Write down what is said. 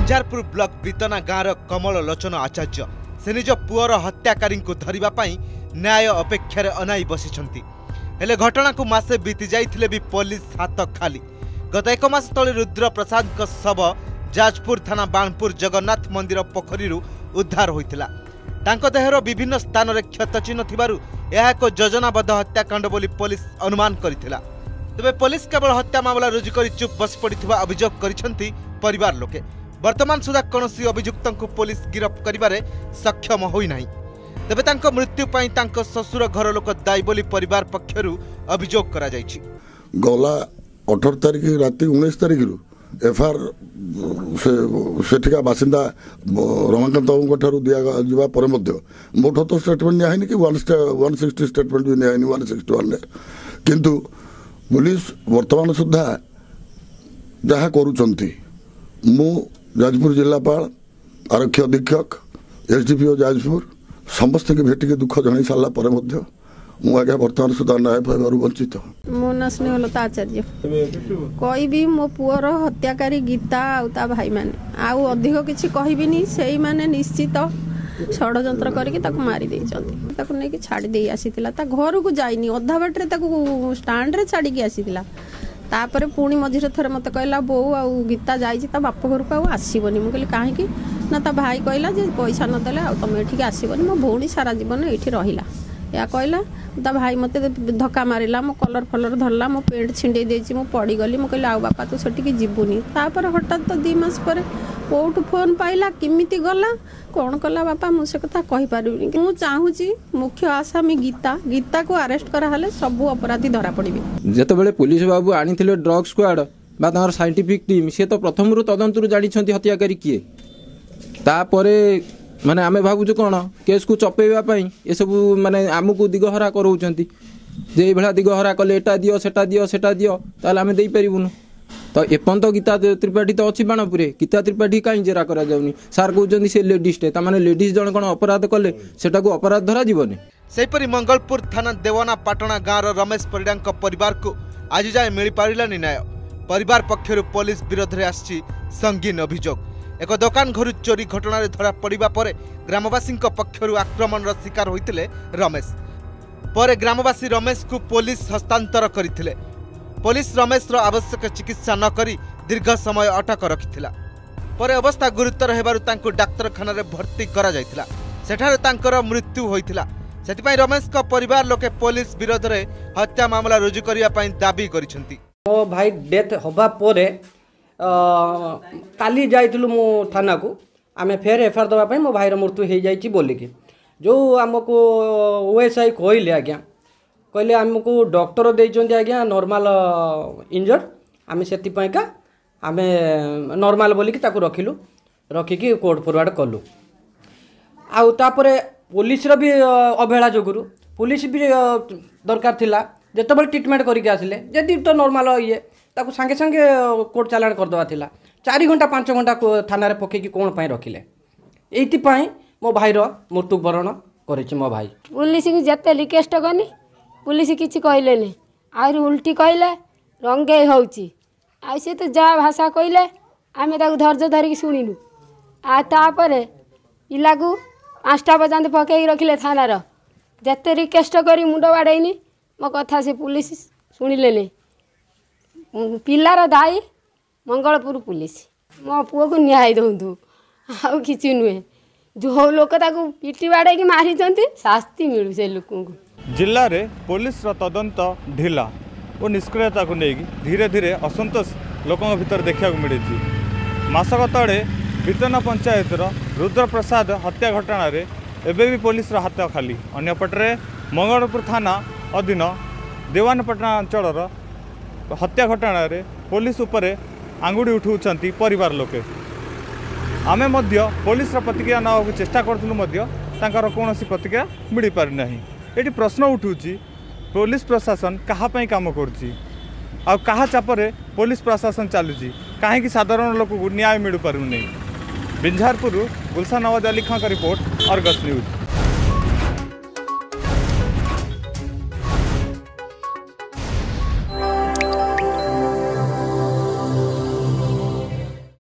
बिंजारपुर block बीतना गाँव कमल लोचन आचार्य से निज पुअर हत्याकारी धरने न्याय अपेक्षार अनाई बसिछंती। हेले घटना को मासे बीती जाइथिले भी पुलिस हाथ खाली। गत एक मास तले रुद्र प्रसाद शव जाजपुर थाना बाणपुर जगन्नाथ मंदिर पोखरी उद्धार होइतिला। तांको देहर विभिन्न स्थान में क्षतचिन्ह थिबारु यह एक योजनाबद्ध हत्याकांड बोली पुलिस अनुमान करिथिला। तबे पुलिस केवल हत्या मामला रुजु करी चुप बस पड़िथिबा अभियोग करिसंती परिवार लोके। वर्तमान सुधा कौनसी अभियुक्त को पुलिस गिरफ्त करिबारे सक्षम होई नाही। तबे तांको मृत्यु पई तांको ससुर घर लोक दायी बोली परिवार पक्षरु अभियोग करा जायछि। गला 18 तारिख राति 19 तारिख एफआर सेठिका बासिंदा रमाकांत बाबू ठारू दिया जिबा पर मध्य मोठ तो स्टेटमेंट निया हैनी कि 160 स्टेटमेंट भी निया हैनी 161 किंतु पुलिस वर्तमान सुधा जहा करूचंती मु जाजपुर जिलापाल आरक्षी अधीक्षक एसडीपीओ जाजपुर समस्त के भेटिक दुख जन सारा पर आज्ञा बर्तमान सुधा न्याय पाइबार वंचित। मो ना स्नेहलता आचार्य कोई भी मो पुअर हत्याकारी गीता आ भाई माने आउ अधिक किसी कहबिनी से माने निश्चित षड्यंत्र करके मारी देइचंती। ताकू नेकी छाड़ी दे आसीतिला ता घर को जाइनी अधा बाटरे ताकू स्टैंड रे छाड़ी के आसीतिला। तापर पुणी मझिरे थरे मते कहला बो आ गीता जाइछि ता बाप घर को आसीबनी। मु कहली काहे कि ना ता भाई कहला जे पैसा न देले आ तुम एठी आसीबनी मो भौणी सारा जीवन एठी रहिला या कहला। ता भाई मते धक्का मारिला मो कलर फलर धरला मो पेंट छिंडे देछि मो पड़ी गली। मु कहली आ बापा तू सेठी की जीवनी। तापर हठात तो 2 मास पर कोठु फोन पाइला किमिति गला कौन कला बापा मु से कथा कहि पारुनी। मु चाहूची मुख्य आसामी गीता को अरेस्ट करा हले सब अपराधी धरा पड़िबे। जेते बेले पुलिस बाबू आनिथिले ड्रग स्क्वाड बा तार साइंटिफिक टीम से तो प्रथम तदंतरु जानी हत्याकारी किए। तापरे माने आमे भाबुछु कोन केस को चपेवा पई ए सब माने आमको दिगहरा करौचंती जे भला दिगहरा कले एटा दियो सेटा दियो ताले आमे देई परिबुनु। तो एपंत गीता त्रिपाठी तो अच्छी बाणपुरे गीता त्रिपाठी कहीं जेरा करा जाउनी। सार कहउचंदी से लेडीज टे तामाने लेडीज जण कोन अपराध कले सेटा को अपराध धरा जीवनी। सेपरी मंगलपुर थाना देवना पाटना गाँव रमेश परिडा परिवार को आज जाए मिल पारिलानी न्याय। परिवार पक्षर पुलिस विरोध में आसी संगीन अभियोग। एक दुकान घर चोरी घटना धरा पड़ा पर ग्रामवासी पक्षर आक्रमण शिकार होते रमेश। पर ग्रामवासी रमेश को पुलिस हस्तांतर करथिले। पुलिस रमेश आवश्यक चिकित्सा न करी दीर्घ समय अटक रखिथिला। पर अवस्था गुरुतर हेबारु तांको डाक्तरखाना रे भर्ती करा जायथिला। सेठारे तांकर मृत्यु होइथिला। सेतिपई रमेश का परिवार लोके पुलिस विरोध रे हत्या मामला रुजु करिया पई दाबी करिसेंती। मो भाई डेथ होबा पोरे काली जाइथिलु मो थाना को आमे फेर एफआर दबा पई मो भाई रो मृत्यु हे जाइछि बोली कि जो हमको ओएसआई कहले आज्ञा कहले आमको डॉक्टर देइचंती आज्ञा नॉर्मल इंजर्ड आमे सेति पई का आमे नॉर्मल बोली कि ताकू रखिलु रखिकी कोर्ट फॉरवर्ड कलु। आउ तापरे पुलिस रो भी अवहेला जोगुरु पुलिस भी दरकार थिला जेतबल ट्रीटमेंट करके आसिले जदि तो नॉर्मल ये ताकू संगे संगे कोर्ट चालान कर दवा थिला 4 घंटा 5 घंटा थाना रे पके कि कोन पई रखिले एति पई मो भाई रो मृत्यु वरण करिछि। मो भाई पुलिस को जते रिक्वेस्ट करनी पुलिस किसी कहले आर उल्टी कहले रंगे होउची आ से तो जा भाषा कहले आमे ताकू धैर्य धरिक सुनिनु। आ तापर पिला को 5टा बजांत पकई रखिले थाना रो जते रिक्वेस्ट करी मुंड बाड़ैनी मो कथा से पुलिस सुनिले। पिलार दाई मंगलपुर पुलिस मो पुओ को न्याय दउंतु आउ किछि नुहे। जो लोक ताकू पिटी बाड़े की मारी जंती शास्ति मिलु से लोक को। जिले में पुलिस तदंत ढिला और निष्क्रियता को लेकिन धीरे धीरे असंतोष लोकों भीतर देखा मिली। मासक तले बीतना पंचायत रुद्र प्रसाद हत्या घटना रे एबे भी पुलिस हाथ खाली। अन्यपटे मंगलपुर थाना अधीन देवानपाटना अंचल हत्या घटना रे पुलिस उपरे आंगुड़ी उठाउछंती परिवार लोके। आमे मध्य पुलिस प्रतिक्रिया नवाक चेष्टा करथुलु मध्य तांकर कोनोसी प्रतिक्रिया मिल पारि नाही। एटी प्रश्न उठुची पुलिस प्रशासन कहा पई काम करची आ कहा चापरे पुलिस प्रशासन चलुची कहीं साधारण लोक को न्याय मिल पारु नहीं। बिंझारपुर गुलशन नवाज अली खान का रिपोर्ट अर्गस न्यूज।